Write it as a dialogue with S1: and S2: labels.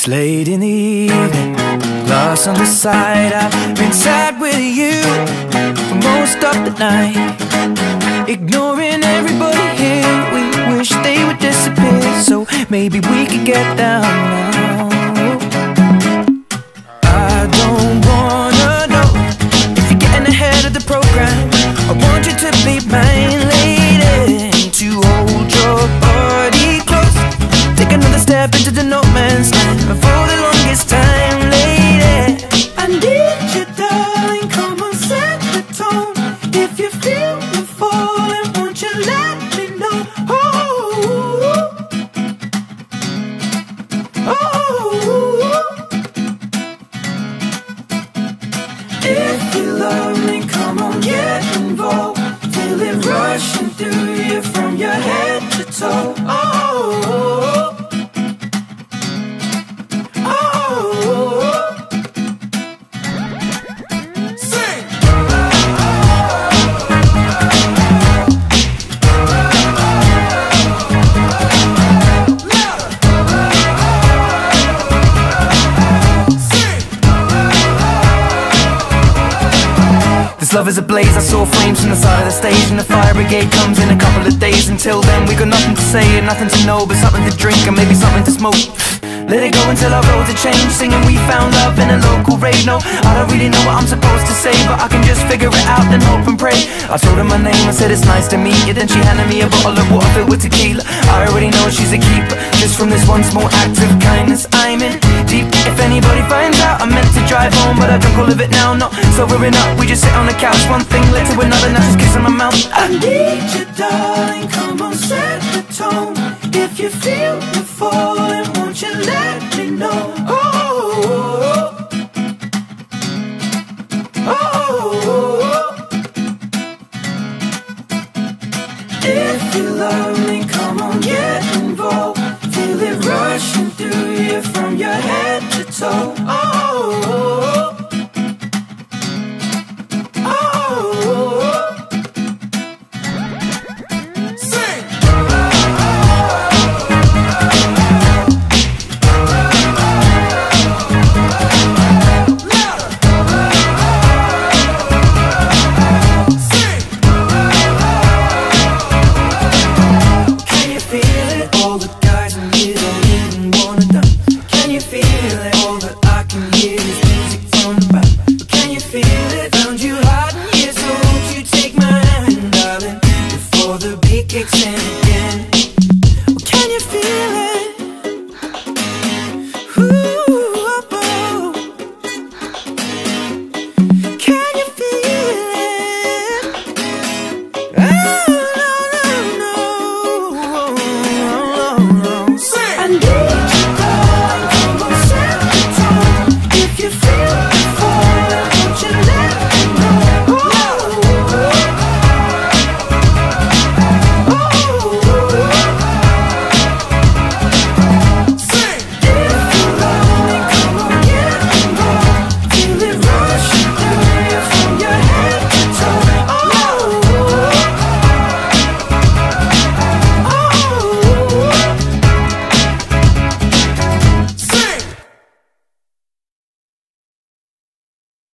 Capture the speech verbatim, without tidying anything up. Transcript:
S1: It's late in the evening, lost on the side. I've been sad with you for most of the night, ignoring everybody here. We wish they would disappear, so maybe we could get down now. I don't wanna know if you're getting ahead of the program. I want you to be mine, lady, to hold your body close. Take another step into the no man's land for the longest time, lady. I need you, darling, come on, set the tone. If you feel you're falling, won't you let me know? Oh, oh. If you love me, come on, get involved. Feel it rushing through you from your head to toe. Oh, love is ablaze, I saw flames from the side of the stage, and the fire brigade comes in a couple of days. Until then we got nothing to say and nothing to know, but something to drink and maybe something to smoke. Let it go until our roads are changed, singing we found love in a local rave. No, I don't really know what I'm supposed to say, but I can just figure it out, then hope and pray. I told her my name, I said it's nice to meet you. Then she handed me a bottle of water filled with tequila. I already know she's a keeper, just from this one small act of kindness. I'm in deep. If anybody finds out, I meant to drive home, but I drunk all of it now. Not sobering up, we just sit on the couch, one thing led to another, now just kissing my mouth. I need you, darling, come on, set the tone. If you feel you're falling, won't you let me know? Oh, oh. If you love me, come on, get involved. Feel it rushing through you from your head to toe. Oh, kicks in.